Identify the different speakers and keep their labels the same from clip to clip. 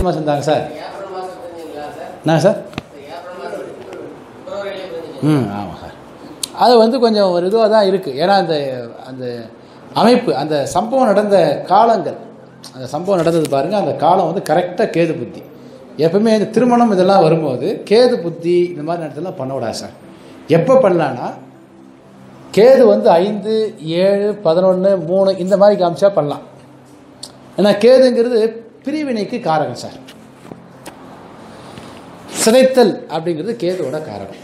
Speaker 1: எத்தனை மாதம் இருந்தாங்க சார்? என்ன சார்? ஆமாம் சார். அது வந்து கொஞ்சம் ஒரு இதுவாக தான் இருக்குது. ஏன்னா அந்த அந்த அமைப்பு, அந்த சம்பவம் நடந்த காலங்கள், அந்த சம்பவம் நடந்தது பாருங்கள், அந்த காலம் வந்து கரெக்டாக கேது புத்தி. எப்பவுமே இந்த திருமணம் இதெல்லாம் வரும்போது கேது புத்தி இந்த மாதிரி நேரத்திலாம் பண்ண விடாது சார். எப்போ பண்ணலான்னா கேது வந்து 5, 7, 11, 3 இந்த மாதிரி காமிச்சா பண்ணலாம். ஏன்னா கேதுங்கிறது பிரிவினைக்கு காரகம் சார். சிதைத்தல் அப்படிங்கிறது கேதுவோட காரகம்.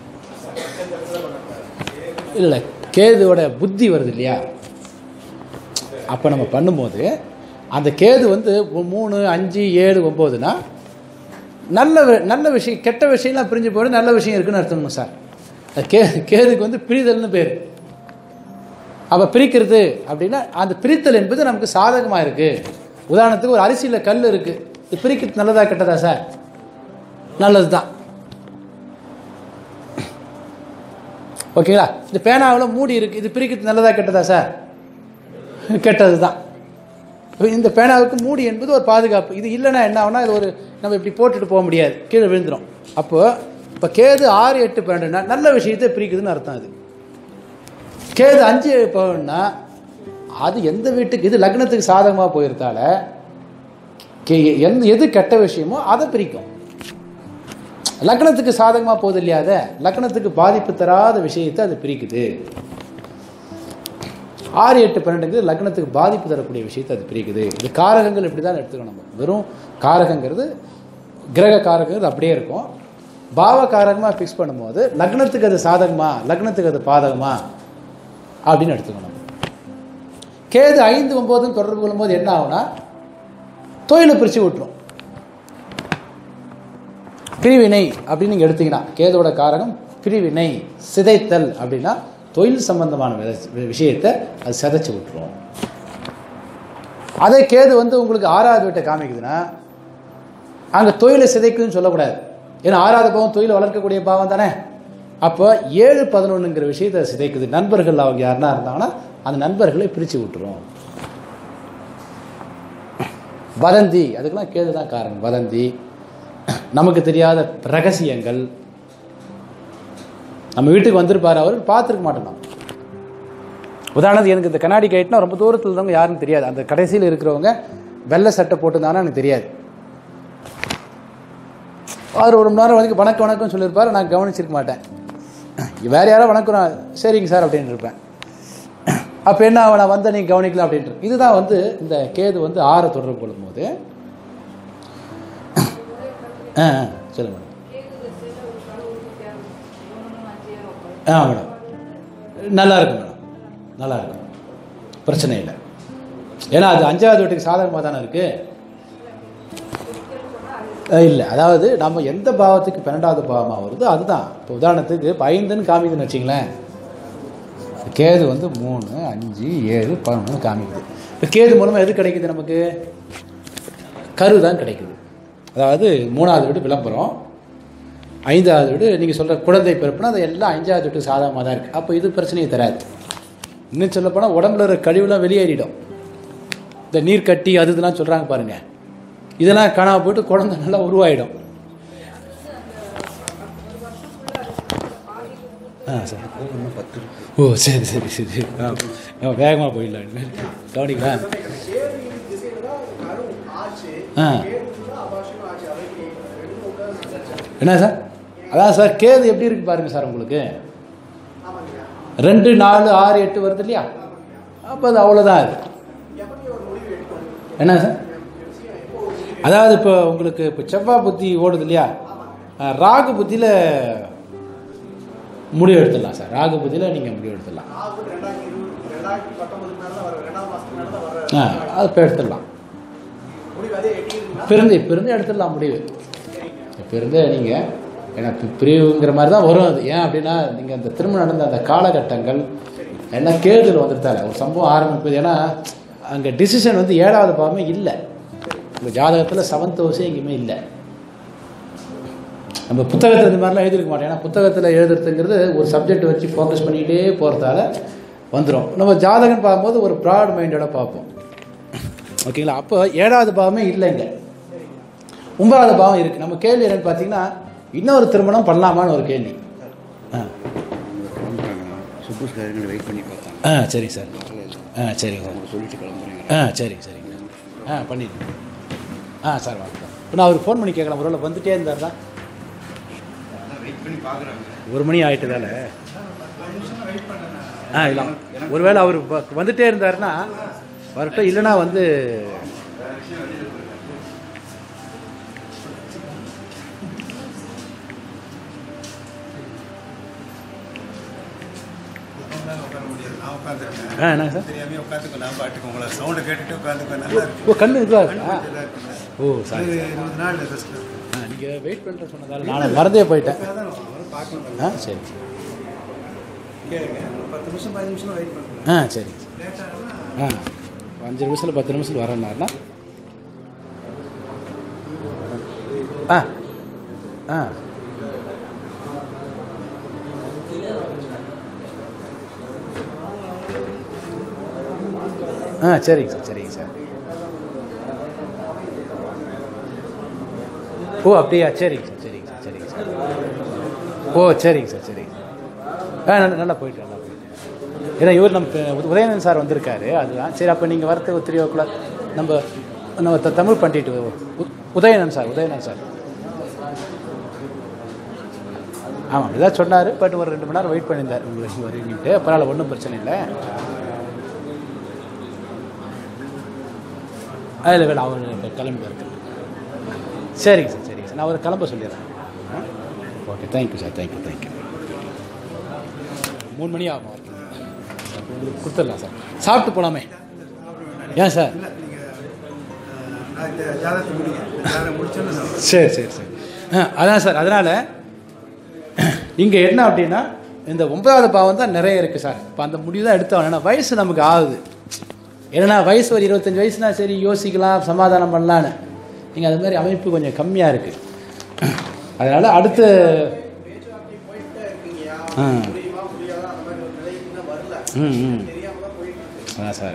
Speaker 1: இல்லை, கேதுவோட புத்தி வருது இல்லையா, அப்போ நம்ம பண்ணும்போது அந்த கேது வந்து 3, 5, 7, 9னா நல்ல விஷயம், கெட்ட விஷயம்லாம் பிரிஞ்சு போய்ட்டு நல்ல விஷயம் இருக்குன்னு அர்த்தம் சார். கேதுக்கு வந்து பிரிதல்னு பேர். அப்போ பிரிக்கிறது அப்படின்னா அந்த பிரித்தல் என்பது நமக்கு சாதகமாக இருக்குது. உதாரணத்துக்கு ஒரு அரிசியில் கல் இருக்குது, இது பிரிக்கிறது நல்லதா கெட்டதா சார்? நல்லது தான். ஓகேங்களா? இந்த பேனாவில் மூடி இருக்குது, இது பிரிக்கிறது நல்லதா கெட்டதா சார்? கெட்டது தான். இந்த பேனாவுக்கு மூடி என்பது ஒரு பாதுகாப்பு. இது இல்லைன்னா என்ன ஆகுனா, இது ஒரு நம்ம இப்படி போட்டுட்டு போக முடியாது, கீழே விழுந்துடும். இப்போ கேது 6, 8, 12னா நல்ல விஷயத்தை பிரிக்குதுன்னு அர்த்தம். அது கேது 5 போனா அது எந்த வீட்டுக்கு, இது லக்னத்துக்கு சாதகமாக போயிருந்தால எது கெட்ட விஷயமோ அதை பிரிக்கும். லக்னத்துக்கு சாதகமாக போகுது இல்லையா, அதை லக்னத்துக்கு பாதிப்பு தராத விஷயத்தை அது பிரிக்குது. 6, 8, 12 லக்னத்துக்கு பாதிப்பு தரக்கூடிய விஷயத்தை அது பிரிக்குது. இது காரகங்கள் இப்படி தான் எடுத்துக்கணும். நம்ம வெறும் காரகங்கிறது, கிரக காரகங்கிறது அப்படியே இருக்கும். பாவ காரகமாக ஃபிக்ஸ் பண்ணும்போது லக்னத்துக்கு அது சாதகமா, லக்னத்துக்கு அது பாதகமா அப்படின்னு எடுத்துக்கணும். கேது 5, 9 தொடர்பு கொள்ளும்போது என்ன ஆகுனா, தொழிலை பிரித்து விட்டுரும். பிரிவினை அப்படின்னு நீங்கள் எடுத்தீங்கன்னா கேதோட காரகம் பிரிவினை, சிதைத்தல் அப்படின்னா தொழில் சம்பந்தமான விஷயத்தை அது சிதைச்சு விட்டுரும். அதே கேது வந்து உங்களுக்கு 6வது வீட்டை காமிக்குதுன்னா அங்கே தொழிலை சிதைக்குதுன்னு சொல்லக்கூடாது. ஏன்னா 6வது பாவம் தொழிலை வளர்க்கக்கூடிய பாவம் தானே. அப்போ 7, 11ங்கிற விஷயத்தை சிதைக்குது. நண்பர்கள் அவங்க யாருன்னா இருந்தாங்கன்னா அந்த நண்பர்களை பிரித்து விட்டுரும். வதந்தி, அதுக்கெல்லாம் கேது தான் காரணம். வதந்தி, நமக்கு தெரியாத ரகசியங்கள். நம்ம வீட்டுக்கு வந்திருப்பாரு, அவர் பார்த்துருக்க மாட்டோம். நம்ம உதாரணத்துக்கு எனக்கு இந்த கண்ணாடி கைட்னா ரொம்ப தூரத்தில் இருந்தவங்க யாருன்னு தெரியாது. அந்த கடைசியில் இருக்கிறவங்க வெள்ளை சட்டை போட்டுருந்தாங்கன்னா எனக்கு தெரியாது. அவர் ஒரு மணி நேரம் வந்து வணக்கம் வணக்கம் சொல்லியிருப்பார், நான் கவனிச்சிருக்க மாட்டேன். வேறு யாரோ வணக்கம், சரிங்க சார் அப்படின்னு இருப்பேன். அப்போ என்ன அவனை வந்த நீ கவனிக்கலாம் அப்படின்ட்டு. இதுதான் வந்து இந்த கேது வந்து 6 தொடர்பு கொள்ளும் போது. சொல்லுங்க மேடம். மேடம் நல்லா இருக்கும் மேடம், நல்லா இருக்கும், பிரச்சனை இல்லை. ஏன்னா அது 5வது வீட்டுக்கு சாதகமாக தானே இருக்குது. இல்லை, அதாவது நம்ம எந்த பாவத்துக்கு 12வது பாவமாக வருதோ அதுதான். இப்போ உதாரணத்துக்கு இப்போ 5ன்னு காமிக்குதுன்னு வச்சிங்களேன், கேது வந்து 3, 5, 7, 11 காமிக்குது. இப்போ கேது மூலமாக எது கிடைக்குது நமக்கு? கரு தான் கிடைக்குது. அதாவது 3வது வீடு விளம்பரம், 5வது வீடு நீங்கள் சொல்கிற குழந்தை பிறப்புனா அது எல்லாம் 5வது வீட்டுக்கு சாதகமாக தான் இருக்குது. அப்போ இது பிரச்சனையை தராது. இன்னும் சொல்லப்போனால் உடம்புல இருக்கிற கழிவுலாம் வெளியேறிடும். இந்த நீர் கட்டி அது இதெல்லாம் சொல்கிறாங்க பாருங்கள், இதெல்லாம் காணாமல் போய்ட்டு குழந்தை நல்லா உருவாயிடும். சார் ஓ சரி சரி சரி, வேகமாக போயிடலாம், கவனிக்கலாம். என்ன சார்? அதான் சார் கேது எப்படி இருக்கு பாருங்க சார். உங்களுக்கு 2, 4, 6, 8 வருது இல்லையா, அப்போ அது அவ்வளோதான். அது என்ன சார்? அதாவது இப்போ உங்களுக்கு இப்போ செவ்வாய் புத்தி ஓடுது இல்லையா, ராகு புத்தியில் முடிவு எடுத்துடலாம் சார். ராகு புத்தியில் நீங்கள் முடிவு எடுத்துடலாம். அது இப்போ எடுத்துடலாம், பிறந்து எடுத்துடலாம் முடிவு. பிறந்து நீங்கள் ஏன்னா பிரிவுங்கிற மாதிரி தான் வரும் அது. ஏன் அப்படின்னா நீங்கள் அந்த திருமணம் நடந்த அந்த காலகட்டங்கள் எல்லாம் கேதுல வந்துட்டால ஒரு சம்பவம் ஆரம்பிப்பது. ஏன்னா அங்கே டிசிஷன் வந்து 7வது பாவமே இல்லை. உங்கள் ஜாதகத்தில் 7th ஹவுஸே எங்கேயுமே இல்லை. நம்ம புத்தகத்தில் இந்த மாதிரிலாம் எழுதிருக்க மாட்டோம். ஏன்னா புத்தகத்தில் எழுதுறதுங்கிறது ஒரு சப்ஜெக்ட் வச்சு ஃபோக்கஸ் பண்ணிகிட்டே போகிறதால வந்துடும். நம்ம ஜாதகம் பார்க்கும்போது ஒரு ப்ராட் மைண்டோட பார்ப்போம். ஓகேங்களா? அப்போ 7வது பாவமே இல்லைங்க. 9வது பாவம் இருக்குது. நம்ம கேள்வி என்னன்னு பார்த்தீங்கன்னா, இன்னொரு திருமணம் பண்ணலாமான்னு ஒரு கேள்வி.
Speaker 2: வெயிட் பண்ணி பார்த்தேன்.
Speaker 1: சரிங்க சார். சரிங்க சார்.
Speaker 2: சொல்லிட்டு கிளம்புறேன்.
Speaker 1: சரிங்க சரிங்க. பண்ணிடுங்க. சார் வாங்க. இப்போ நான் அவருக்கு ஃபோன் பண்ணி கேட்கலாம். ஒரு வேளை வந்துகிட்டே இருந்தார் தான்.
Speaker 2: வெயிட் பண்ணி பார்க்குறாங்க.
Speaker 1: 1 மணி ஆகிட்டதால இல்லை, ஒருவேளை அவர் வந்துகிட்டே இருந்தாருன்னா வரட்டும், இல்லைன்னா வந்து என்னங்க சார்? கண்ணு இதுவாக இருக்கா? சாரி. நீங்கள் வெயிட் பண்ணுற சொன்னதால் நான் மறந்தே போயிட்டேன். சரி. 10 நிமிஷம் சரி. 5 நிமிஷத்தில் 10 நிமிஷத்தில் வரேன்னாருண்ணா. சரிங்க சார். சரிங்க சார். அப்படியா? சரிங்க சார். சரிங்க சார். சரிங்க சார். சரிங்க சார். சரிங்க சார். நல்லா போயிட்டு. ஏன்னா இவர் நமக்கு உதயநந்தன் சார் வந்திருக்காரு, அதுதான். சரி, அப்போ நீங்கள் வரது ஒரு 3 o'clock நம்ம தமிழ் பண்ணிட்டு உதயநந்தன் சார். ஆமாம், இதான் சொன்னார். பட் ஒரு 2 மணி நேரம் வெயிட் பண்ணியிருந்தார் உங்களுக்கு வருவீங்கன்ட்டு. பரவாயில்ல, ஒன்றும் பிரச்சனை இல்லை. அதில் வேலை அவர் கிளம்பி இருக்கு. சரிங்க சார். சரிங்க சார். நான் அவர் கிளம்ப சொல்லிடுறேன். Okay, thank you sir. தேங்க்யூ. 3 மணி ஆகும். உங்களுக்கு கொடுத்துடலாம் சார். சாப்பிட்டு போகலாமே. ஏன் சார்? சரி. அதான் சார். அதனால் இங்கே என்ன அப்படின்னா, இந்த 9வது பாவம் தான் நிறைய இருக்குது சார். இப்போ அந்த முடிவு தான் எடுத்தோம். ஏன்னா வயசு நமக்கு ஆகுது. ஏன்னா வயசு ஒரு 25 வயசுனா சரி, யோசிக்கலாம், சமாதானம் பண்ணலான்னு. நீங்கள் அது மாதிரி அமைப்பு கொஞ்சம் கம்மியாக இருக்குது. அதனால் அடுத்து அதான் சார்.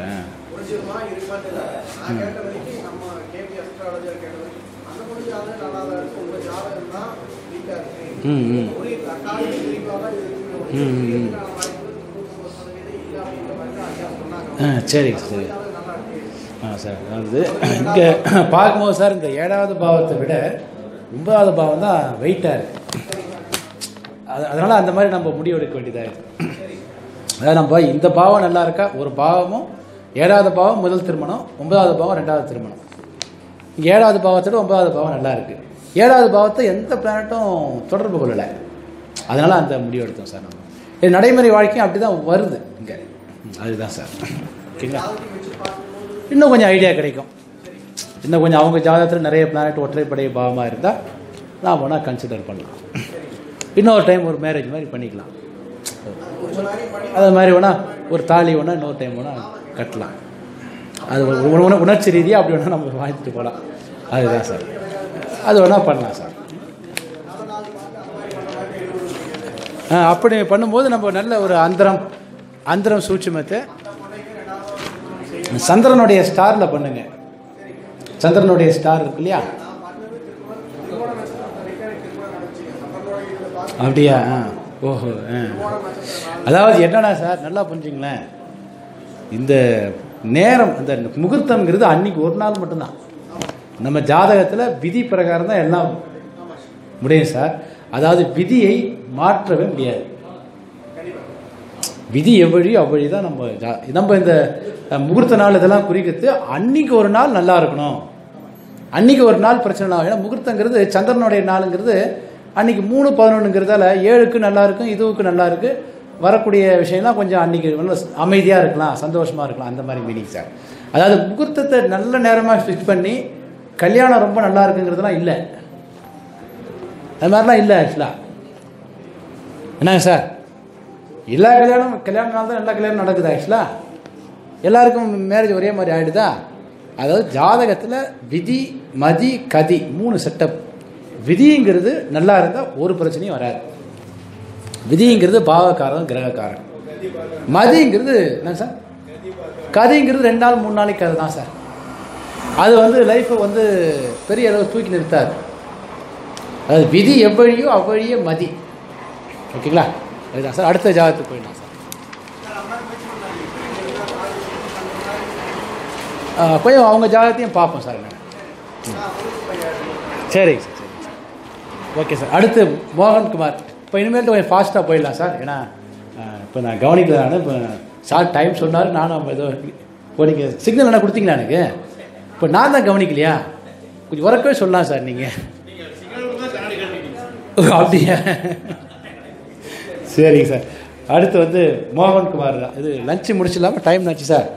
Speaker 1: சரிங்க சார். சார், அதாவது இங்கே பார்க்கும்போது சார், இந்த 7வது பாவத்தை விட 9வது பாவம் தான் வெயிட்டாக இருக்குது. அதனால் அந்த மாதிரி நம்ம முடிவு எடுக்க வேண்டியதாக இருக்குது. அதாவது நம்ம இந்த பாவம் நல்லா இருக்கா, ஒரு பாவமும் 7வது பாவம் முதல் திருமணம், 9வது பாவம் 2வது திருமணம். இங்கே 7வது பாவத்தோட 9வது பாவம் நல்லா இருக்குது. 7வது பாவத்தை எந்த பிளானட்டும் தொடர்பு கொள்ளலை. அதனால் அந்த முடிவு எடுத்தோம் சார். நம்ம இது நடைமுறை வாழ்க்கையும் அப்படி தான் வருது இங்கே. அதுதான் சார். ஓகேங்களா? இன்னும் கொஞ்சம் ஐடியா கிடைக்கும். இன்னும் கொஞ்சம் அவங்க ஜாதகத்தில் நிறைய பிளானட் ஒற்றைப்படை பாவமாக இருந்தால் நான் வேணால் கன்சிடர் பண்ணலாம். இன்னொரு டைம் ஒரு மேரேஜ் மாதிரி பண்ணிக்கலாம். அது மாதிரி வேணால் ஒரு தாலி வேணால் இன்னொரு டைம் வேணால் கட்டலாம். அது உணர்ச்சி ரீதியாக அப்படி வேணால் நம்ம வாங்கிட்டு போகலாம். அதுதான் சார். அது வேணால் பண்ணலாம் சார். அப்படி பண்ணும்போது நம்ம நல்ல ஒரு அந்தரம் சூட்சுமத்தை சந்திரனுடைய ஸ்டாரில் பண்ணுங்க. சந்திரனுடைய ஸ்டார் இருக்கு இல்லையா? அப்படியா? ஓஹோ. அதாவது என்னன்னா சார், நல்லா புரிஞ்சுங்களேன், இந்த நேரம், இந்த முகூர்த்தம்ங்கிறது அன்னைக்கு ஒரு நாள் மட்டும்தான். நம்ம ஜாதகத்தில் விதி பிரகாரம் தான் எல்லாம் முடியும் சார். அதாவது விதியை மாற்றவே முடியாது. விதி எவ்வழியோ அவ்வழி தான் நம்ம இந்த முகூர்த்த நாள் இதெல்லாம் குறிக்கிறது. அன்னைக்கு ஒரு நாள் நல்லா இருக்கணும், அன்னைக்கு ஒரு நாள் பிரச்சனை ஆகும். ஏன்னா முகூர்த்தங்கிறது சந்திரனுடைய நாளுங்கிறது அன்னைக்கு 3/11ங்கிறதால 7க்கு நல்லா இருக்கும், இதுவுக்கு நல்லா இருக்கு. வரக்கூடிய விஷயம்லாம் கொஞ்சம் அன்னைக்கு அமைதியாக இருக்கலாம், சந்தோஷமாக இருக்கலாம், அந்த மாதிரி மீனிங் சார். அதாவது முகூர்த்தத்தை நல்ல நேரமாக ஃபிக்ஸ் பண்ணி கல்யாணம் ரொம்ப நல்லா இருக்குங்கிறதுலாம் இல்லை. அது மாதிரிலாம் இல்லை ஆக்சுவலாக. என்னங்க சார், எல்லா கல்யாண நாள் தான் எல்லா கல்யாணம் நடக்குது. ஆக்சுவலாக எல்லாருக்கும் மேரேஜ் ஒரே மாதிரி ஆகிடுதா? அதாவது ஜாதகத்தில் விதி, மதி, கதி 3 செட்டப். விதிங்கிறது நல்லா இருந்தால் ஒரு பிரச்சனையும் வராது. விதிங்கிறது பாவக்காரன், கிரகக்காரன். மதிங்கிறது என்ன சார்? கதிங்கிறது 2 நாள் 3 நாளைக்கு கதை தான் சார். அது வந்து லைஃப்பை வந்து பெரிய அளவு தூக்கி நிறுத்தாது. அதாவது விதி எவ்வழியோ அவ்வழியே மதி. ஓகேங்களா? அதுதான் சார். அடுத்த ஜாதகத்துக்கு போயிடலாம் சார். கொஞ்சம் அவங்க ஜாதகத்தையும் பார்ப்போம் சார். என்ன சரிங்க சார், சரிங்க சார். Okay sir. அடுத்து மோகன்குமார். இப்போ இனிமேல்ட்டு கொஞ்சம் ஃபாஸ்ட்டாக போயிடலாம் சார். ஏன்னா இப்போ நான் கவனிக்கல. நான் இப்போ சார் டைம் சொன்னார், நானும் ஏதோ இப்போ நீங்கள் சிக்னல் என்ன கொடுத்தீங்களா எனக்கு? இப்போ நான் தான் கவனிக்கலையா? கொஞ்சம் உறக்கவே சொல்லலாம் சார் நீங்கள். அப்படியா? சரிங்க சார். அடுத்து வந்து மோகன்குமார் தான். இது லஞ்சு முடிச்சிடலாமா? டைம் ஆச்சு சார்.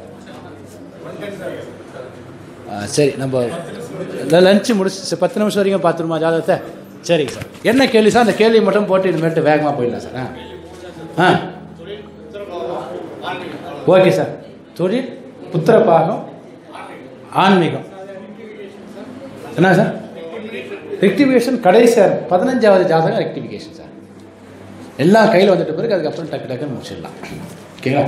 Speaker 1: சரி, நம்ம லஞ்சு முடிச்சு 10 நிமிஷம் வரைக்கும் பார்த்துருமா ஜாதகத்தை? சரிங்க சார். என்ன கேள்வி சார்? அந்த கேள்வி மட்டும் போட்டு இனிமேட்டு வேகமாக போயிடலாம் சார். Okay sir. தொழில், புத்திரபாகம், ஆன்மீகம். என்ன சார்? ரெக்டிஃபிகேஷன் கடைசி சார். 15வது ஜாதகம் ரெக்டிஃபிகேஷன் சார். எல்லாம் கையில் வந்துட்ட பிறகு அதுக்கப்புறம் டக்கு டக்குன்னு முடிச்சிடலாம். ஓகேங்களா?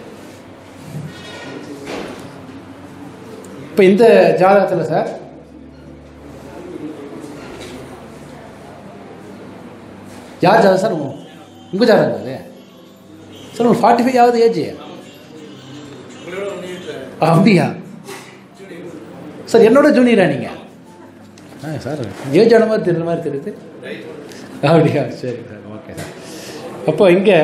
Speaker 1: இப்போ இந்த ஜாதகத்தில் சார் யார் ஜாதகம் சார்? உங்கள் ஜாதகம் அது சார். உங்களுக்கு 45 ஆகுது ஏஜ். அப்படியா சார்? என்னோட ஜூனியரா நீங்கள்? சார் ஏஜ் ஆன மாதிரி தெரியுற மாதிரி தெரியுது. அப்படியா? சரி சார். Okay sir. அப்போ இங்கே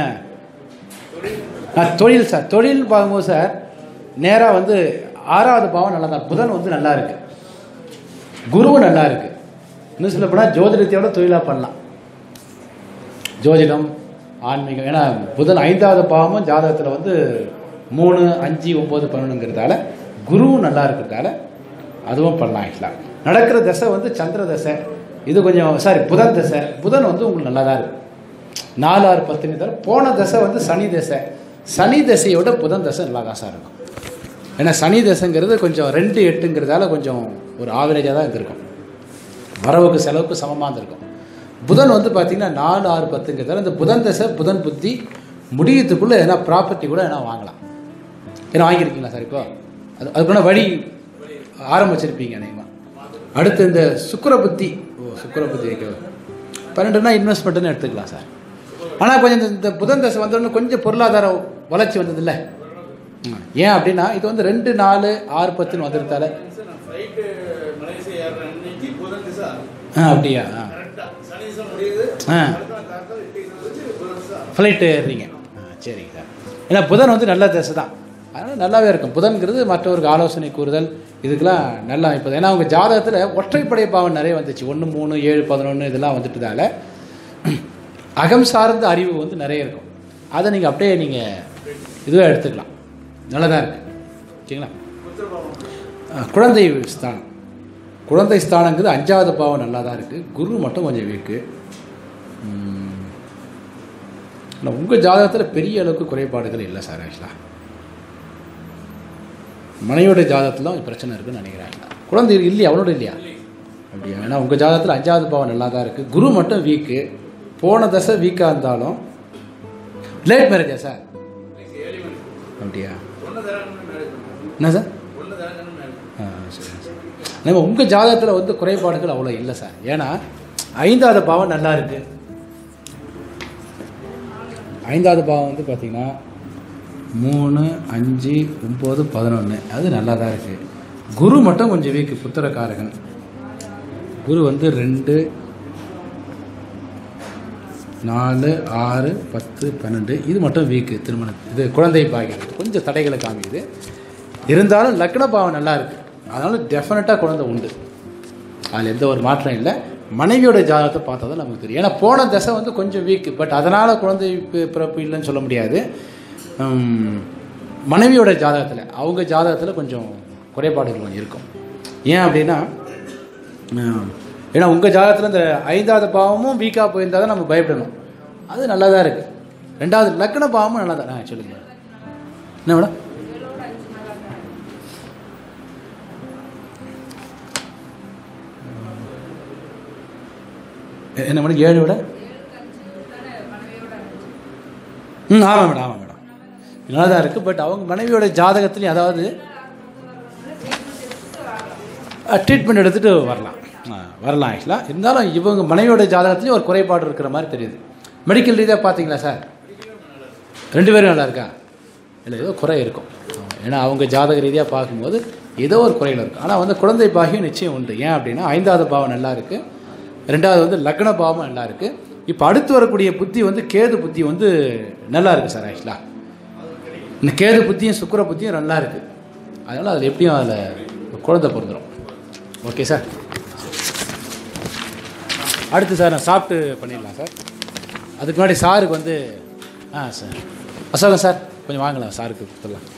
Speaker 1: தொழில் சார். தொழில் பார்க்கும்போது சார் நேராக வந்து 6வது பாவம் நல்லா தான். புதன் வந்து நல்லா இருக்கு, குருவும் நல்லா இருக்கு. இன்னும் சொல்ல போனால் ஜோதிடத்தையோட தொழிலாக பண்ணலாம். ஜோதிடம், ஆன்மீகம். ஏன்னா புதன் 5வது பாவமும் ஜாதகத்தில் வந்து 3, 5, 9, 11ங்கிறதால குருவும் நல்லா இருக்கிறதால அதுவும் பண்ணலாம். ஆகிக்கலாம். நடக்கிற தசை வந்து சந்திர தசை. இது கொஞ்சம் சாரி புதன் தசை. புதன் வந்து உங்களுக்கு நல்லா தான் இருக்குது. 4, 6, 10 தர. போன தசை வந்து சனி தசை. சனி தசையோட புதன் தசை நல்லா தான் சார் இருக்கும். ஏன்னா சனி தசைங்கிறது கொஞ்சம் 2, 8ங்கிறதால கொஞ்சம் ஒரு ஆவரேஜாக தான் இருந்திருக்கும். வரவுக்கு செலவுக்கு சமமாக இருந்திருக்கும். புதன் வந்து பார்த்திங்கன்னா 4, 6, 10ங்கிறதால இந்த புதன் தசை, புதன் புத்தி முடியத்துக்குள்ளே எதனா ப்ராப்பர்ட்டி கூட எதனா வாங்கலாம். ஏன்னா வாங்கியிருக்கீங்களா சார்? இப்போ அதுக்குள்ள வழி ஆரம்பிச்சிருப்பீங்க அநேகமாக. அடுத்து இந்த சுக்கிர புத்தி. சுக்கிர புத்தி 12னா இன்வெஸ்ட்மெண்ட்டுன்னு எடுத்துக்கலாம் சார். ஆனால் கொஞ்சம் இந்த புதன் தசை வந்தோடனே கொஞ்சம் பொருளாதார வளர்ச்சி வந்ததில்ல. ஏன் அப்படின்னா இது வந்து 2, 4, 6, 10 வந்துருத்தால. அப்படியா? ஃப்ளைட்டு ஏறுறீங்க. சரிங்க சார். ஏன்னா புதன் வந்து நல்ல தசை தான். அதனால் நல்லாவே இருக்கும். புதன்கிறது மற்றவருக்கு ஆலோசனை கூறுதல் இதுக்கெல்லாம் நல்லா அமைப்பது. ஏன்னா அவங்க ஜாதகத்தில் ஒற்றைப்படை பாவம் நிறைய வந்துச்சு. 1, 3, 7, 11 இதெல்லாம் வந்துட்டதால அகம் சார்ந்த அறிவு வந்து நிறைய இருக்கும். அதை நீங்கள் அப்படியே நீங்கள் இதுவே எடுத்துக்கலாம். நல்லதாக இருக்குது. ஓகேங்களா? குழந்தை ஸ்தானம். குழந்தை ஸ்தானங்கிறது 5வது பாவம் நல்லா தான் இருக்குது. குரு மட்டும் கொஞ்சம் வீக்கு. உங்கள் ஜாதகத்தில் பெரிய அளவுக்கு குறைபாடுகள் இல்லை சார். ஆக்சுவலாக மனைவியோட ஜாதகத்தில் தான் பிரச்சனை இருக்குதுன்னு நினைக்கிறாங்க. குழந்தை இல்லையா? அவனோட இல்லையா? அப்படியா? ஏன்னா உங்கள் ஜாதகத்தில் 5வது பாவம் நல்லா தான் இருக்குது. குரு மட்டும் வீக்கு. போன தசை வீக்காக இருந்தாலும் லேட் மேரேஜா சார்? அப்படியா? என்ன சார்? சரி சார். நம்ம உங்கள் ஜாதகத்தில் வந்து குறைபாடுகள் அவ்வளோ இல்லை சார். ஏன்னா 5வது பாவம் நல்லா இருக்குது. 5வது பாவம் வந்து பார்த்திங்கன்னா 3, 5, 9, 11 அது நல்லா தான் இருக்குது. குரு மட்டும் கொஞ்சம் வீக்கு. புத்திரக்காரகன் குரு வந்து 2, 4, 6, 10, 12 இது மட்டும் வீக்கு. திருமணம் இது குழந்தை பாக்கியம் கொஞ்சம் தடைகளை காமிக்குது. இருந்தாலும் லக்ன பாவம் நல்லா இருக்குது. அதனால டெஃபினட்டாக குழந்தை உண்டு. அதில் எந்த ஒரு மாற்றம் இல்லை. மனைவியோட ஜாதகத்தை பார்த்தா தான் நமக்கு தெரியும். ஏன்னா போன தசை வந்து கொஞ்சம் வீக்கு. பட் அதனால் குழந்தை பிறப்பு இல்லைன்னு சொல்ல முடியாது. மனைவியோட ஜாதகத்தில் அவங்க ஜாதகத்தில் கொஞ்சம் குறைபாடுகள் கொஞ்சம் இருக்கும். ஏன் அப்படின்னா ஏன்னா உங்கள் ஜாதகத்தில் இந்த 5வது பாவமும் வீக்காக போயிருந்தால் தான் நம்ம பயப்படணும். அது நல்லா தான் இருக்குது. 2வது லக்ன பாவமும் நல்லா தான். சொல்லுங்கள் என்ன மேடம்? என்ன மேடம்? 7 விட ஆமாம் மேடம், ஆமாம் மேடம், நல்லா தான் இருக்குது. பட் அவங்க மனைவியோட ஜாதகத்துலேயும் அதாவது ட்ரீட்மெண்ட் எடுத்துகிட்டு வரலாம். வரலாம் ஆக்சுவலாக. இருந்தாலும் இவங்க மனைவியோட ஜாதகத்துலேயும் ஒரு குறைபாடு இருக்கிற மாதிரி தெரியுது. மெடிக்கல் ரீதியாக பார்த்தீங்களா சார்? 2 பேரும் நல்லா இருக்கா? இல்லை, ஏதோ குறை இருக்கும். ஏன்னா அவங்க ஜாதக ரீதியாக பார்க்கும்போது ஏதோ ஒரு குறைகள் இருக்கும். ஆனால் வந்து குழந்தை பாகியம் நிச்சயம் உண்டு. ஏன் அப்படின்னா 5வது பாவம் நல்லா இருக்குது, 2வது வந்து லக்ன பாவமும் நல்லா இருக்குது. இப்போ அடுத்து வரக்கூடிய புத்தி வந்து கேது புத்தி வந்து நல்லா இருக்குது சார். ஆக்சுவலாக இந்த கேது புத்தியும் சுக்கிர புத்தியும் நல்லா இருக்குது. அதனால் அதில் எப்படியும் அதில் குழந்தை பிறந்துடும். Okay sir. அடுத்து சார் நான் சாப்பிட்டு பண்ணிடலாம் சார். அதுக்கு முன்னாடி சாருக்கு வந்து சார் அசோகன் சார் கொஞ்சம் வாங்கலாம், சாருக்கு கொடுத்துடலாம்.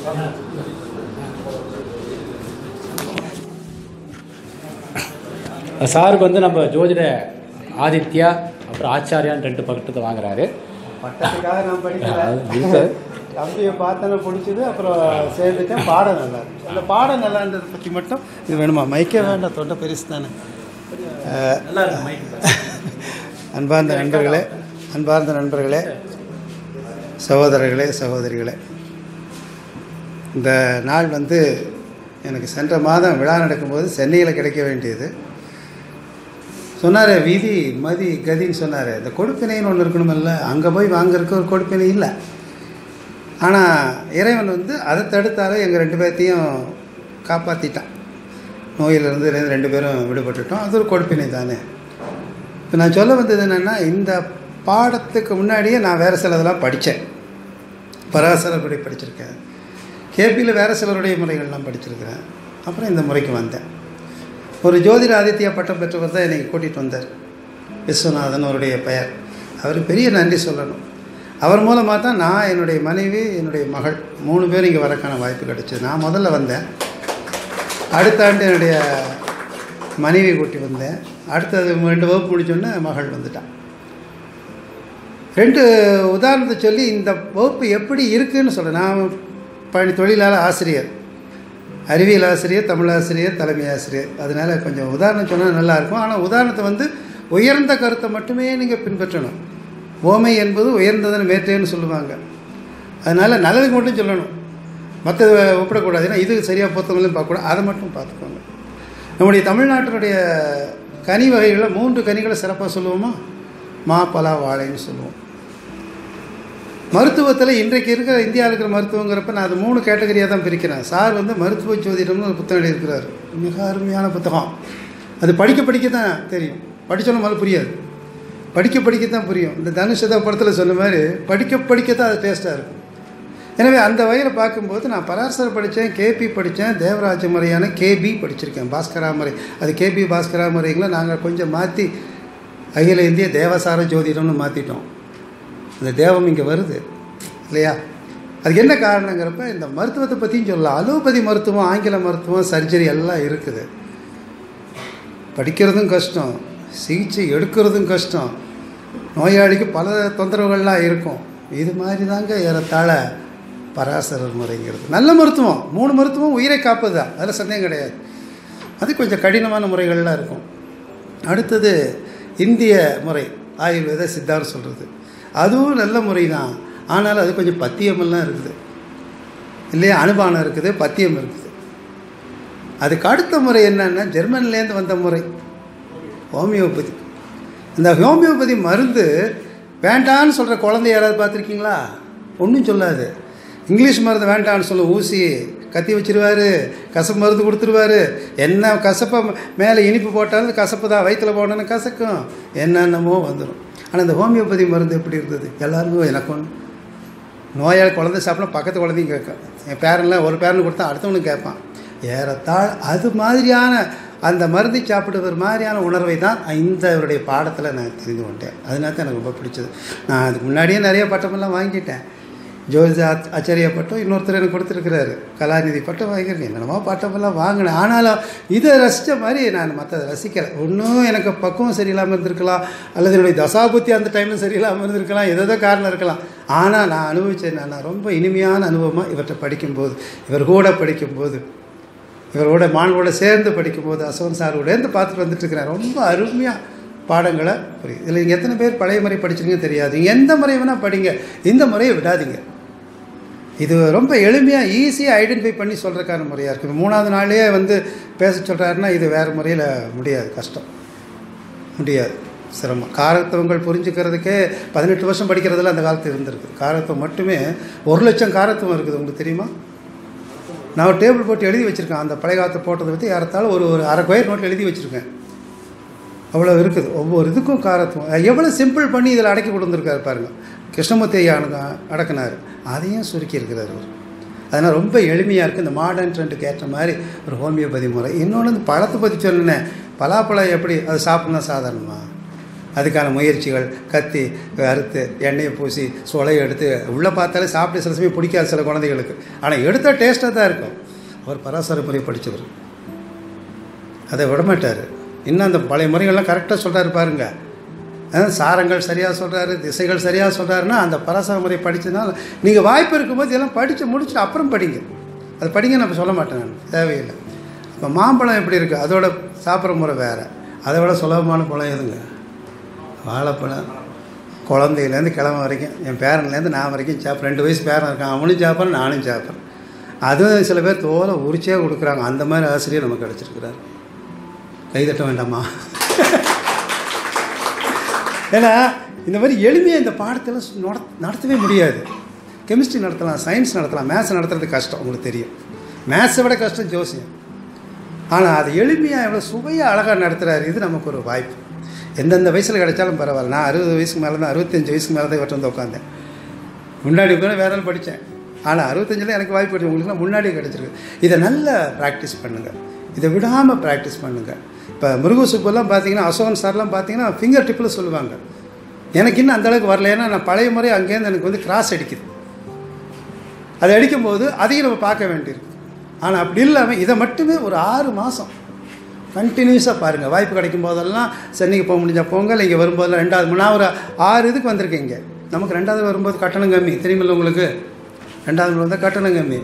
Speaker 1: சாருக்கு வந்து நம்ம ஜோதிட ஆதித்யா அப்புறம் ஆச்சாரியான்னு 2 பட்டத்தை வாங்குறாரு.
Speaker 3: பட்டத்துக்காக நான் படிக்கல, தம்பியை பார்த்தோன்னே பிடிச்சது, அப்புறம் சேர்ந்துட்டேன். பாடம் நல்லா இருந்துச்சு. அந்த பாடம் நல்லா இருந்ததை பற்றி மட்டும் இது வேணுமா? மைக்கே வேண்டாம், தொண்டை பெருசு தானே. அன்பார்ந்த நண்பர்களே, சகோதரர்களே, சகோதரிகளே, இந்த நாள் வந்து எனக்கு சென்ற மாதம் விழா நடக்கும்போது சென்னையில் கிடைக்க வேண்டியது. சொன்னார் விதி மதி கதின்னு சொன்னார். இந்த கொடுப்பினைன்னு ஒன்று இருக்கணுமில்ல, அங்கே போய் வாங்கறதுக்கு ஒரு கொடுப்பினை இல்லை. ஆனால் இறைவன் வந்து அதை தடுத்தாலும் எங்கள் 2 பேர்த்தையும் காப்பாற்றிட்டான். நோயிலிருந்து 2 பேரும் விடுபட்டுட்டோம். அது ஒரு கொடுப்பினை தானே. இப்போ நான் சொல்ல வந்தது என்னென்னா, இந்த பாடத்துக்கு முன்னாடியே நான் வேறு சிலதெல்லாம் படித்தேன். பராசரருடைய படிச்சிருக்கேன், கேபியில் வேறு சிலருடைய முறைகள்லாம் படிச்சிருக்கிறேன். அப்புறம் இந்த முறைக்கு வந்தேன். ஒரு ஜோதிட ஆதித்யா பட்டம் பெற்றவர் தான் என்னை கூட்டிகிட்டு வந்தார். விஸ்வநாதன் அவருடைய பெயர். அவருக்கு பெரிய நன்றி சொல்லணும். அவர் மூலமாக தான் நான், என்னுடைய மனைவி, என்னுடைய மகள் 3 பேர் இங்கே வரக்கான வாய்ப்பு கிடைச்சிது. நான் முதல்ல வந்தேன். அடுத்த ஆண்டு என்னுடைய மனைவி கூட்டி வந்தேன். அடுத்தது 2 வகுப்பு முடிச்சோன்னே மகள் வந்துட்டான். 2 உதாரணத்தை சொல்லி இந்த வகுப்பு எப்படி இருக்குதுன்னு சொல்கிறேன். நான் தொழிலாளர் ஆசிரியர், அறிவியல் ஆசிரியர், தமிழ் ஆசிரியர், தலைமை ஆசிரியர். அதனால் கொஞ்சம் உதாரணம் சொன்னால் நல்லாயிருக்கும். ஆனால் உதாரணத்தை வந்து உயர்ந்த கருத்தை மட்டுமே நீங்கள் பின்பற்றணும். ஓமை என்பது உயர்ந்ததுன்னு மேற்றேன்னு சொல்லுவாங்க. அதனால் நல்லதுக்கு மட்டும் சொல்லணும், மற்றது ஒப்பிடக்கூடாது. ஏன்னா இது சரியாக பொறுத்தவங்களையும் பார்க்கக்கூடாது, அதை மட்டும் பார்த்துக்கோங்க. நம்முடைய தமிழ்நாட்டினுடைய கனி வகைகளில் 3 கனிகளை சிறப்பாக சொல்லுவோமா? மா, பலா, வாழைன்னு சொல்லுவோம். மருத்துவத்தில் இன்றைக்கு இருக்கிற இந்தியாவில் இருக்கிற மருத்துவங்கிறப்ப நான் அது 3 கேட்டகரியாக தான் பிரிக்கிறேன். சார் வந்து மருத்துவ ஜோதிடம்னு ஒரு புத்தகம் எழுதியிருக்கிறார். மிக அருமையான புத்தகம். அது படிக்க தான் தெரியும், படித்தோன்னு முதல்ல புரியாது. படிக்க தான் புரியும். இந்த தனுஷதா படத்தில் சொன்ன மாதிரி படிக்க தான் அது டேஸ்ட்டாக இருக்கும். எனவே அந்த வகையில் பார்க்கும்போது நான் பராசர் படித்தேன், கேபி படித்தேன், தேவராஜ முறையான கேபி படிச்சிருக்கேன், பாஸ்கரா முறை. அது கேபி பாஸ்கரா முறைகளை நாங்கள் கொஞ்சம் மாற்றி அகில இந்திய தேவசார ஜோதிடம்னு மாற்றிட்டோம். இந்த தேவம் இங்கே வருது இல்லையா? அதுக்கு என்ன காரணங்கிறப்ப இந்த மருத்துவத்தை பற்றியும் சொல்லலாம். அலோபதி மருத்துவம், ஆங்கில மருத்துவம், சர்ஜரி எல்லாம் இருக்குது. படிக்கிறதும் கஷ்டம், சிகிச்சை எடுக்கிறதும் கஷ்டம், நோயாளிக்கு பல தொந்தரவுகள்லாம் இருக்கும். இது மாதிரி தாங்க ஏறத்தாழ பராசரர் முறைங்கிறது. நல்ல மருத்துவம், 3 மருத்துவம் உயிரை காப்பது தான், அதில் சந்தேகம் கிடையாது. அது கொஞ்சம் கடினமான முறைகள்லாம் இருக்கும். அடுத்தது இந்திய முறை, ஆயுர்வேத சித்தார் சொல்கிறது, அதுவும் நல்ல முறை தான். ஆனால் அது கொஞ்சம் பத்தியமெல்லாம் இருக்குது இல்லையா? அனுபானம் இருக்குது, பத்தியம் இருக்குது. அதுக்கு அடுத்த முறை என்னன்னா ஜெர்மன்லேருந்து வந்த முறை ஹோமியோபதி. இந்த ஹோமியோபதி மருந்து வேண்டான்னு சொல்கிற குழந்தை யாராவது பார்த்துருக்கீங்களா? ஒன்றும் சொல்லாது. இங்கிலீஷ் மருந்து வேண்டான்னு சொல்ல, ஊசி கத்தி வச்சிருவார், கசப்பு மருந்து கொடுத்துருவார். என்ன கசப்பை மேலே இனிப்பு போட்டாலும் கசப்பு தான், வயிற்றில் போடணுன்னு கசக்கும், என்னென்னமோ வந்துடும். ஆனால் இந்த ஹோமியோபதி மருந்து எப்படி இருந்தது? எல்லாருக்கும் எனக்கு ஒன்று நோயாளி குழந்தை சாப்பிட்னா பக்கத்து குழந்தையும் கேட்கும். என் பேரனில் ஒரு பேரனு கொடுத்தா அடுத்தவனுக்கு கேட்பான். ஏறத்தாழ் அது மாதிரியான அந்த மருந்தை சாப்பிடுவது மாதிரியான உணர்வை தான் இந்தவருடைய பாடத்தில் நான் தெரிந்து கொண்டேன். அதனால தான் எனக்கு ரொம்ப பிடிச்சது. நான் அதுக்கு முன்னாடியே நிறைய பட்டமெல்லாம் வாங்கிட்டேன். ஜோதிட ஆச்சாரியா பட்டம் இன்னொருத்தர் எனக்கு கொடுத்துருக்கிறாரு, கலாநிதி பட்டம் வாங்கிக்கிறேன், என்னென்னமோ பட்டமெல்லாம் வாங்கினேன். ஆனாலும் இதை ரசித்த மாதிரி நான் மற்றதை ரசிக்கலை. ஒன்றும் எனக்கு பக்குவம் சரியில்லாமல் இருந்திருக்கலாம், அல்லது என்னுடைய தசாபுத்தி அந்த டைமில் சரியில்லாமல் இருந்திருக்கலாம், ஏதோ காரணம் இருக்கலாம். ஆனால் நான் அனுபவித்தேன், நான் ரொம்ப இனிமையான அனுபவமாக இவற்றை படிக்கும்போது, இவர் கூட படிக்கும்போது, இவரோட மாணவரோட சேர்ந்து படிக்கும்போது, அசோன் சாரோடேருந்து பார்த்துட்டு வந்துட்டுருக்கிறேன். ரொம்ப அருமையாக பாடங்களை புரியுது. இதில் நீங்கள் எத்தனை பேர் பழைய முறை படிச்சிருக்கீங்கன்னு தெரியாது. நீங்கள் எந்த முறை வேணால் படிங்க, இந்த முறையை விடாதீங்க. இது ரொம்ப எளிமையாக ஈஸியாக ஐடென்டிஃபை பண்ணி சொல்கிறக்கான முறையாக இருக்குது. 3ஆவது நாள்லேயே வந்து பேச சொல்கிறாருன்னா இது வேறு முறையில் முடியாது, கஷ்டம், முடியாது, சிரமம். காரத்துவங்கள் புரிஞ்சுக்கிறதுக்கே 18 வருஷம் படிக்கிறதுல அந்த காலத்தில் இருந்திருக்கு. காரத்துவம் மட்டுமே 1,00,000 காரத்துவம் இருக்குது, உங்களுக்கு தெரியுமா? நான் ஒரு டேபிள் போட்டு எழுதி வச்சுருக்கேன். அந்த பழைய காலத்தை போட்டதை பற்றி ஏறத்தாழ ஒரு அரை கொயர் நோட்டில் எழுதி வச்சுருக்கேன். அவ்வளோ இருக்குது. ஒவ்வொரு இதுக்கும் காரத்துவம் எவ்வளோ சிம்பிள் பண்ணி இதில் அடக்கி கொண்டு வந்திருக்காரு பாருங்கள். கிருஷ்ணமூர்த்தி ஐயா அடக்கினார், அதையும் சுருக்கி இருக்கிறார் அவர். அதனால் ரொம்ப எளிமையாக இருக்குது. இந்த மாடர்ன் ட்ரெண்டுக்கு ஏற்ற மாதிரி ஒரு ஹோமியோபதி முறை. இன்னொன்று இந்த பழத்தை பற்றி சொன்னேன், பலாப்பழம் எப்படி அது சாப்பிட்னா சாதாரணமாக அதுக்கான முயற்சிகள், கத்தி அறுத்து எண்ணெயை பூசி சொலையை எடுத்து உள்ளே பார்த்தாலே சாப்பிட்டு சில சமயம் பிடிக்காது சில குழந்தைகளுக்கு. ஆனால் எடுத்தால் டேஸ்ட்டாக தான் இருக்கும். அவர் பராசர முறை படித்தவர், அதை விடமாட்டார். இன்னும் அந்த பழைய முறைகள்லாம் கரெக்டாக சொல்கிறாரு பாருங்க. சாரங்கள் சரியாக சொல்கிறாரு, திசைகள் சரியாக சொல்கிறாருன்னா அந்த பராசர முறை படித்ததுனால நீங்கள் வாய்ப்பு இருக்கும்போது இதெல்லாம் படித்து முடிச்சுட்டு அப்புறம் படிங்க. அது படிங்க நம்ம சொல்ல மாட்டேன், நான் தேவையில்லை. இப்போ மாம்பழம் எப்படி இருக்குது, அதோட சாப்பிட்ற முறை வேறு. அதை விட சுலபமான பழம் எதுங்க? வாழைப்பழம். குழந்தையிலேருந்து கிழமை வரைக்கும், என் பேரன்லேருந்து நான் வரைக்கும் சாப்பிட்றேன். 2 வயசு பேரன் இருக்கான், அவனும் சாப்பிட்றேன், நானும் சாப்பிட்றேன். அதுவும் சில பேர் தோலை உரிச்சே கொடுக்குறாங்க. அந்த மாதிரி ஆசிரியர் நமக்கு கிடச்சிருக்கிறார். கைதட்ட வேண்டாமா? ஏன்னா இந்த மாதிரி எளிமையாக இந்த பாடத்தில் நடத்தவே முடியாது. கெமிஸ்ட்ரி நடத்தலாம், சயின்ஸ் நடத்தலாம், மேத்ஸ் நடத்துறது கஷ்டம், உங்களுக்கு தெரியும். மேத்ஸை விட கஷ்டம் ஜோசியம். ஆனால் அது எளிமையாக எவ்வளோ சுவையாக அழகாக நடத்துகிறாரு. இது நமக்கு ஒரு வாய்ப்பு. எந்தெந்த வயசில் கிடைச்சாலும் பரவாயில்ல. நான் 60 வயசுக்கு மேலே தான், 65 வயசுக்கு மேலே தான் இவர்கிட்ட வந்து உட்காந்தேன். முன்னாடி கூட வேற நாள் படித்தேன். ஆனால் 65 எனக்கு வாய்ப்பு கிடைக்கும். உங்களுக்குலாம் முன்னாடியே கிடச்சிருக்கு. இதை நல்லா ப்ராக்டிஸ் பண்ணுங்கள், இதை விடாமல் ப்ராக்டிஸ் பண்ணுங்கள். இப்போ முருகசுப்பெல்லாம் பார்த்தீங்கன்னா, அசோகன் சார்லாம் பார்த்தீங்கன்னா ஃபிங்கர் டிப்பில் சொல்லுவாங்க. எனக்கு இன்னும் அந்தளவுக்கு வரல. ஏன்னா நான் பழைய முறை அங்கேருந்து எனக்கு வந்து கிராஸ் அடிக்குது. அதை அடிக்கும்போது அதையும் நம்ம பார்க்க வேண்டியிருக்கு. ஆனால் அப்படி இல்லாமல் இதை மட்டுமே ஒரு 6 மாதம் கண்டினியூஸாக பாருங்கள். வாய்ப்பு கிடைக்கும் போதெல்லாம் சென்னைக்கு போக முடிஞ்சால் போங்க, இல்லை இங்கே வரும்போதெல்லாம் 2வது நான் ஒரு 6 இதுக்கு வந்திருக்கேன். இங்கே நமக்கு 2வது வரும்போது கட்டணம் கம்மி, தெரியுமில்ல உங்களுக்கு? 2வது வந்தால் கட்டணம் கம்மி.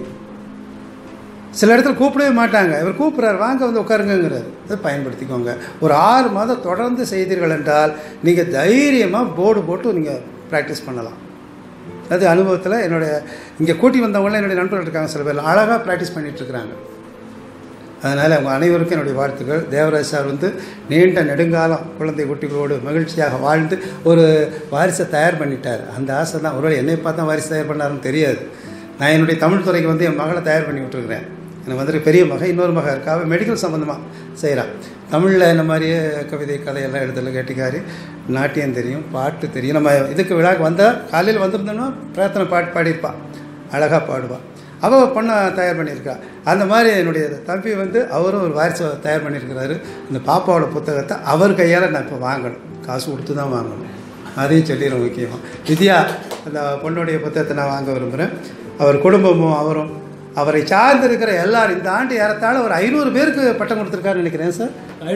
Speaker 3: சில இடத்துல கூப்பிடவே மாட்டாங்க. இவர் கூப்பிட்றாரு, வாங்க வந்து உட்காருங்கிறாரு. அதை பயன்படுத்திக்கோங்க. ஒரு 6 மாதம் தொடர்ந்து செய்தீர்கள் என்றால் நீங்கள் தைரியமாக போர்டு போட்டு நீங்கள் ப்ராக்டிஸ் பண்ணலாம். அது அனுபவத்தில் என்னுடைய இங்கே கூட்டி வந்தவங்களாம் என்னுடைய நண்பர்கள் இருக்காங்க, சில பேர் அழகாக ப்ராக்டிஸ் பண்ணிகிட்ருக்குறாங்க. அதனால் அவங்க அனைவருக்கும் என்னுடைய வாழ்த்துக்கள். தேவராஜ் சார் வந்து நீண்ட நெடுங்காலம் குழந்தை குட்டிகளோடு மகிழ்ச்சியாக வாழ்ந்து ஒரு வாரிசை தயார் பண்ணிட்டார். அந்த ஆசை தான். ஒருவேளை என்னை பார்த்தா வாரிசு தயார் பண்ணாருன்னு தெரியாது. நான் என்னுடைய தமிழ் துறைக்கு வந்து என் மகளை தயார் பண்ணி விட்டுருக்குறேன். எனக்கு வந்துட்டு பெரிய மகன், இன்னொரு மகன் இருக்காக மெடிக்கல் சம்மந்தமாக செய்கிறான். தமிழில் இந்த மாதிரியே கவிதை கதையெல்லாம் எழுதல, கெட்டிக்காரி, நாட்டியம் தெரியும், பாட்டு தெரியும். நம்ம இதுக்கு விழாக்கு வந்தால் காலையில் வந்திருந்தோன்னா பிரார்த்தனை பாட்டு பாடியிருப்பாள், அழகாக பாடுவாள். அவள் பொண்ணை தயார் பண்ணியிருக்கா. அந்த மாதிரி என்னுடைய தம்பி வந்து அவரும் ஒரு வாரிசை தயார் பண்ணியிருக்கிறாரு. இந்த பாப்பாவோட புத்தகத்தை அவர் கையால் நான் இப்போ வாங்கணும், காசு கொடுத்து தான் வாங்கணும். அதையும் சொல்லிடுறோம். முக்கியமாக வித்யா அந்த பொண்ணுடைய புத்தகத்தை நான் வாங்க விரும்புகிறேன். அவர் குடும்பமும் அவரும் அவரை சார்ந்திருக்கிற எல்லாரும் இந்த ஆண்டு ஏறத்தாழ ஒரு 500 பேருக்கு பட்டம் கொடுத்துருக்காருன்னு நினைக்கிறேன் சார்.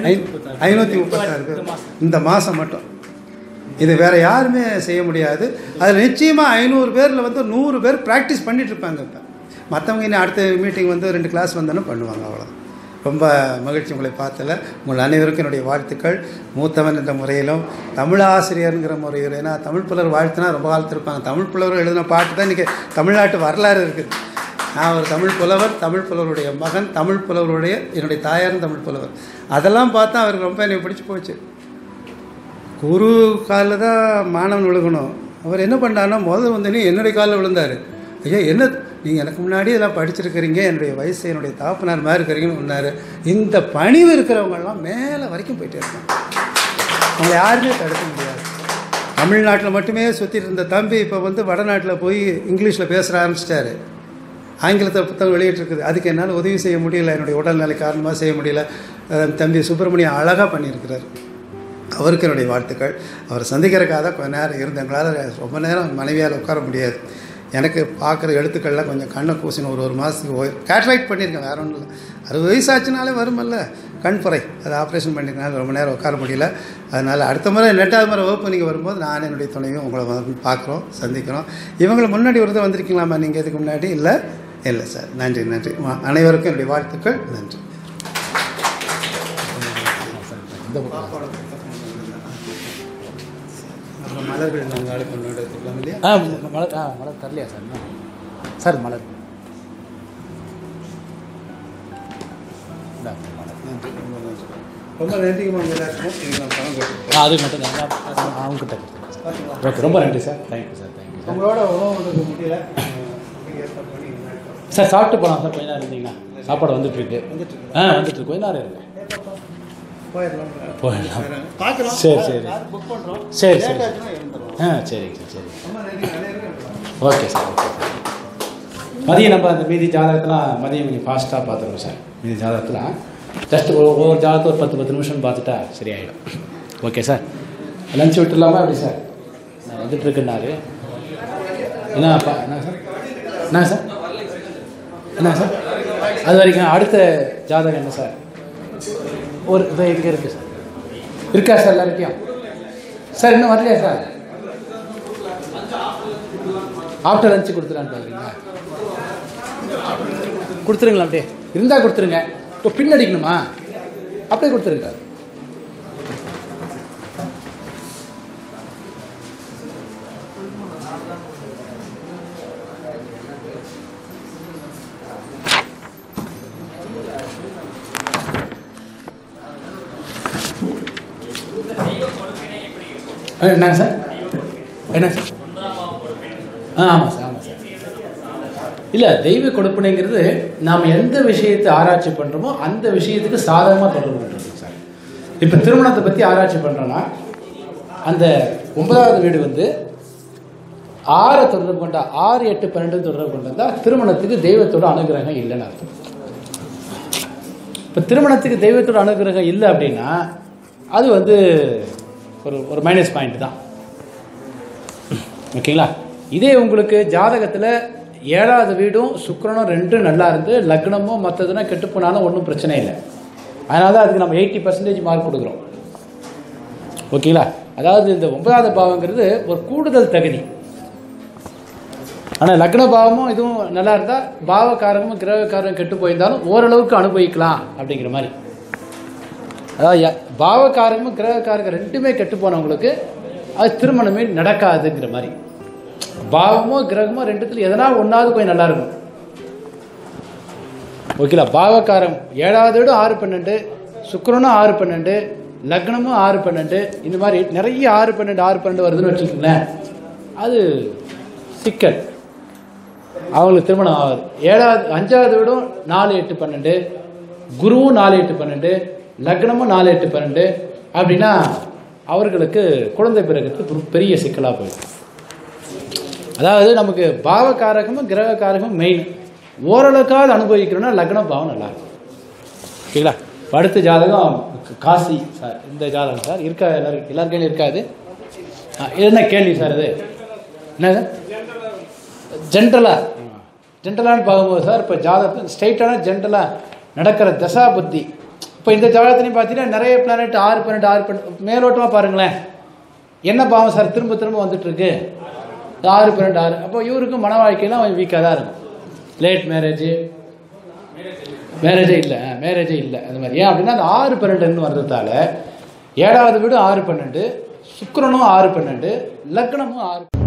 Speaker 3: 536 பேர் இந்த மாதம் மட்டும். இது வேறு யாருமே செய்ய முடியாது. அதில் நிச்சயமாக 500 பேரில் வந்து 100 பேர் ப்ராக்டிஸ் பண்ணிகிட்டு இருப்பாங்க. இப்போ மற்றவங்க இன்னும் அடுத்த மீட்டிங் வந்து 2 கிளாஸ் வந்தோன்னு பண்ணுவாங்க. அவ்வளோதான். ரொம்ப மகிழ்ச்சி உங்களை பார்த்தல. உங்கள் அனைவருக்கும் என்னுடைய வாழ்த்துக்கள். மூத்தவன் என்ற முறையிலும் தமிழ் ஆசிரியருங்கிற முறையில், ஏன்னா தமிழ் புலவர் வாழ்த்துனா ரொம்ப வாழ்த்துருப்பாங்க. தமிழ் புலவர் எழுதின பாட்டு தான் இன்றைக்கி தமிழ்நாட்டு வரலாறு இருக்குது. நான் ஒரு தமிழ் புலவர், தமிழ் புலவருடைய மகன், தமிழ் புலவருடைய என்னுடைய தாயாரும் தமிழ் புலவர். அதெல்லாம் பார்த்தா அவருக்கு ரொம்ப எனக்கு பிடிச்சி போச்சு. குரு காலில் தான் மாணவன் விழுகணும். அவர் என்ன பண்ணாருன்னா முதல் வந்தோடனே என்னுடைய காலில் விழுந்தார். ஐயா என்ன நீங்கள் எனக்கு முன்னாடி இதெல்லாம் படிச்சிருக்கிறீங்க, என்னுடைய வயசு என்னுடைய தாப்பனார் மாதிரி இருக்கிறீங்கன்னு சொன்னார். இந்த பணிவு இருக்கிறவங்கெல்லாம் மேலே வரைக்கும் போயிட்டே இருக்காங்க. அவங்களை யாருமே தடுக்க முடியாது. தமிழ்நாட்டில் மட்டுமே சுற்றிட்டு இருந்த தம்பி இப்போ வந்து வடநாட்டில் போய் இங்கிலீஷில் பேசுகிற ஆரம்பிச்சிட்டாரு. ஆங்கிலத்தை புத்தகம் வெளியிட்டிருக்குது. அதுக்கு என்னால் உதவி செய்ய முடியல, என்னுடைய உடல்நிலை காரணமாக செய்ய முடியல. தம்பி சுப்பிரமணியம் அழகாக பண்ணியிருக்கிறார். அவருக்கு என்னுடைய வாழ்த்துக்கள். அவரை சந்திக்கிறதுக்காக தான் கொஞ்சம் நேரம் இருந்தேன். எங்களால் ரொம்ப நேரம் மனைவியால் உட்கார முடியாது. எனக்கு பார்க்குற எழுத்துக்கள்லாம் கொஞ்சம் கண்ணை கூசின ஒரு மாதத்துக்கு கேட்ராக்ட் பண்ணியிருக்கேன். வேறு ஒன்றும் இல்லை. 60 வயசு ஆச்சுனாலே வருமல்ல கண்புரை, அதை ஆப்ரேஷன் பண்ணியிருக்கனால ரொம்ப நேரம் உட்கார முடியல. அதனால் அடுத்த முறை 2வது முறை வகுப்பு நீங்கள் வரும்போது நான் என்னுடைய துணையும் உங்களை வந்து பார்க்குறோம், சந்திக்கிறோம். இவங்களை முன்னாடி ஒரு தான் வந்திருக்கீங்களாம்மா நீங்கள் இதுக்கு முன்னாடி? இல்லை இல்லை சார். நன்றி நன்றி. அனைவருக்கும் என்னுடைய வாழ்த்துக்கள். நன்றி. அப்புறம் மலர்கள் நாங்கள் கொண்டாட எடுத்துக்கலாம் இல்லையா?
Speaker 1: மலர் மலர் தரலையா சார்? சார் மலர்
Speaker 3: ரொம்ப நன்றிங்க எல்லாருக்கும். இது நான் பணம் கொடுத்து
Speaker 1: அது மட்டும் தான் அவங்ககிட்ட ஓகே. ரொம்ப நன்றி சார். Thank you sir. தேங்க்யூ.
Speaker 3: உங்களோட உணவு முடியல
Speaker 1: சார். சாப்பிட்டு போகலாம் சார். கொஞ்ச நேரம் இருந்தீங்கன்னா சாப்பாடு வந்துட்டுருக்கு. வந்துட்டுருக்கு. கொஞ்ச நேரம் இருக்கு. போயிடலாம்.
Speaker 3: பார்க்கலாம்.
Speaker 1: சரி சரி
Speaker 3: புக் பண்ணுறோம்.
Speaker 1: சரி சரி சரிங்க சார். சரி ஓகே சார். Okay sir. மதியம் நம்ம அந்த மீதி ஜாதகத்தெலாம் மதியம் கொஞ்சம் ஃபாஸ்ட்டாக பார்த்துருவோம் சார். மீதி ஜாதகத்தில் ஜஸ்ட் ஒவ்வொரு ஜாதகத்தை ஒரு 10 நிமிஷம் பார்த்துட்டா சரியாயிடும். Okay sir. லஞ்ச் விட்டுடலாமா அப்படி சார்? நான் வந்துட்டுருக்குன்னாரு. என்னப்பா? என்ன சார்? என்ன சார்? என்ன சார்? அது வரைக்கும் அடுத்த ஜாதகம் என்ன சார்? ஒரு இதுக்கு இருக்குது சார். இருக்கா சார் எல்லாருக்கும்? சார் இன்னும் வரலையா சார்? ஆஃப்டர் லஞ்சு கொடுத்துலான்னு பார்க்குறீங்களா? கொடுத்துருங்களா? அப்படியே இருந்தால் கொடுத்துருங்க. இப்போ பின் அடிக்கணுமா? அப்படியே கொடுத்துருங்க. என்னங்க சார்? என்ன சார்? ஆமாம் சார், ஆமாம் சார். இல்லை, தெய்வ கொடுப்பினைங்கிறது நாம் எந்த விஷயத்தை ஆராய்ச்சி பண்ணுறோமோ அந்த விஷயத்துக்கு சாதகமாக தொடர்பு பண்ணுறோம் சார். இப்போ திருமணத்தை பற்றி ஆராய்ச்சி பண்ணுறோன்னா அந்த 9வது வீடு வந்து 6 தொடர்பு கொண்டா 6, 8, 12 தொடர்பு கொண்டா திருமணத்துக்கு தெய்வத்தோட அனுகிரகம் இல்லைன்னு அர்த்தம். இப்போ திருமணத்துக்கு தெய்வத்தோட அனுகிரகம் இல்லை அப்படின்னா அது வந்து ஒரு மைனஸ் பாயிண்ட் தான். ஓகேங்களா? இதே உங்களுக்கு ஜாதகத்தில் 7வது வீடும் சுக்கிரனும் 2 நல்லா இருந்து லக்னமும் மற்றதுனா கெட்டு போனாலும் ஒன்றும் பிரச்சனை இல்லை. அதனால தான் அதுக்கு நம்ம 80% மார்க் கொடுக்குறோம். ஓகேங்களா? அதாவது இந்த 9வது பாவங்கிறது ஒரு கூடுதல் தகுதி. ஆனால் லக்ன பாவமும் இதுவும் நல்லா இருந்தால் பாவக்காரகமும் கிரகக்காரகம் கெட்டு போயிருந்தாலும் ஓரளவுக்கு அனுபவிக்கலாம் அப்படிங்கிற மாதிரி. அதாவது பாவக்காரகமும் கிரகக்காரகம் 2மே கெட்டு போனவங்களுக்கு அது திருமணமே நடக்காதுங்கிற மாதிரி. பாவமோ கிரகமோ 2த்துல எதனா ஒன்றாவது போய் நல்லா இருக்கும். ஓகேலா? பாவக்காரம் 7வது வீடும் 6, 12, சுக்கிரனும் 6, 12, லக்னமும் 6, 12, இந்த மாதிரி நிறைய 6, 12, 6, 12 வருதுன்னு வச்சுக்கோங்களேன். அது சிக்கல், அவங்களுக்கு திருமணம் ஆகாது. 5வது வீடும் 4, 8, 12, குருவும் 4, 8, 12, லக்னமும் 4, 8, 12 அப்படின்னா அவர்களுக்கு குழந்தை பிறகு பெரிய சிக்கலாக போயிடும். அதாவது நமக்கு பாவக்காரகமும் கிரகக்காரகமும் மெயின். ஓரளவுக்காவது அனுபவிக்கிறோன்னா லக்னம் பாவம் நல்லாயிருக்கும். ஓகேங்களா? அடுத்த ஜாதகம் காசி சார். இந்த ஜாதகம் சார் இருக்கா? எல்லார் கையிலும் இருக்காது. என்ன கேள்வி சார் இது? என்ன சார்? ஜென்ரலான்னு பார்க்கும்போது சார் இப்போ ஜாதகத்தை ஸ்ட்ரைட்டான ஜென்ரலாக நடக்கிற தசா புத்தி. இப்போ இந்த ஜாதகத்துலையும் பார்த்தீங்கன்னா நிறைய பிளானட் 6, 12, 6, 12 மேலோட்டமாக பாருங்களேன். என்ன பாவம் சார் திரும்ப திரும்ப வந்துட்டுருக்கு? 6, 12, 6. அப்போ இவருக்கும் மன வாழ்க்கையெல்லாம் கொஞ்சம் வீக்காக தான் இருக்கும். லேட் மேரேஜே இல்லை அந்த மாதிரி. ஏன் அப்படின்னா அந்த 6, 12 வர்றதால 7வது வீடு 6, 12, சுக்கிரனும் 6, 12, லக்னமும் 6.